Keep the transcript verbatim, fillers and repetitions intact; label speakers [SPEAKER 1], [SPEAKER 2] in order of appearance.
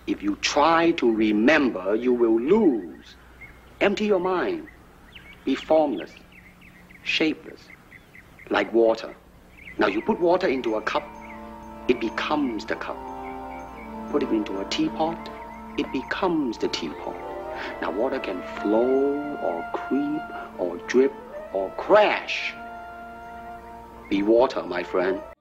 [SPEAKER 1] If you try to remember, you will lose. Empty your mind. Be formless, shapeless, like water. Now you put water into a cup, it becomes the cup. Put it into a teapot, it becomes the teapot. Now water can flow or creep or drip or crash. Be water, my friend.